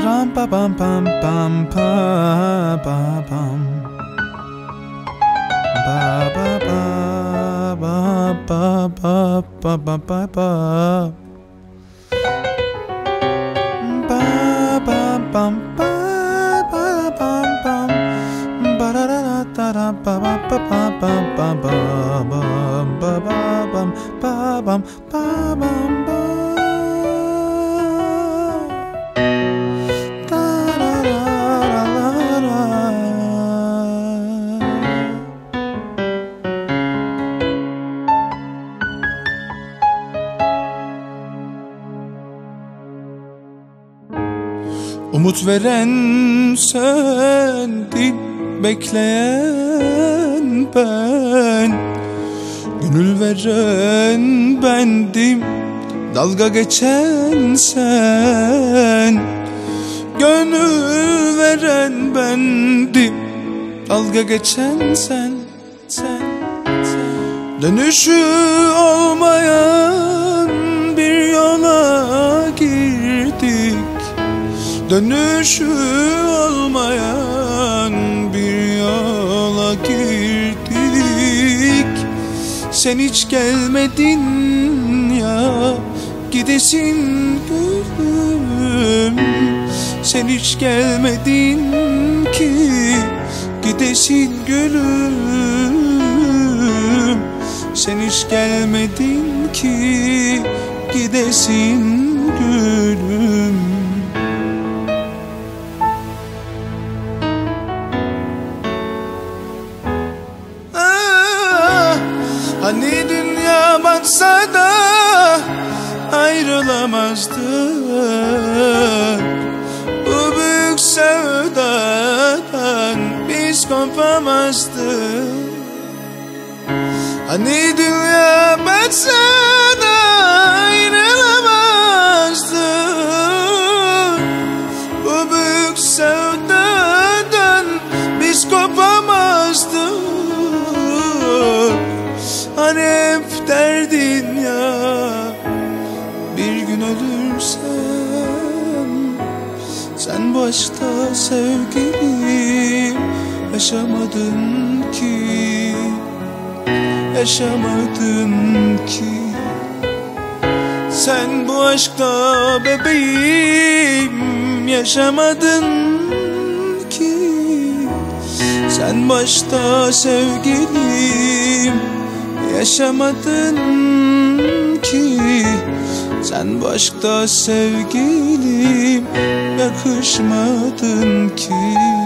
ram pa pam pam pam pa pa pam ba ba ba ba ba ba ba ba ba ba ba ba bam ba ba bam bam ba da da da da ba ba ba ba ba ba ba ba ba bam ba bam ba bam ba Umut veren sendin, bekleyen ben, gönül veren bendim, dalga geçen sen. Gönül veren bendim, dalga geçen sen. Dönüşü olmayan bir yola girdik, dönüşü olmayan bir yola girdik. Sen hiç gelmedin ya, gidesin gülüm. Sen hiç gelmedin ki, gidesin gülüm. Sen hiç gelmedin ki, gidesin gülüm. Hani dünya batsa da ayrılamazdık, bu büyük sevdadan biz kopamazdık. Hani dünya batsa da ayrılamazdık, bu büyük sevdadan biz kopamazdık. Hani hep derdin ya, bir gün ölürsem sen başta sevgilim, yaşamadın ki, yaşamadın ki. Sen bu aşkta bebeğim, yaşamadın ki. Sen başta sevgilim, yaşamadın ki. Sen başta sevgilim, yakışmadın ki.